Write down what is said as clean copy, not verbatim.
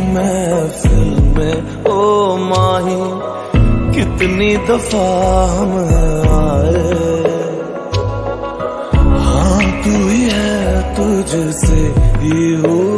महफिल में ओ माही कितनी दफा हम आए। हाँ तू ही है, तुझसे ही हुआ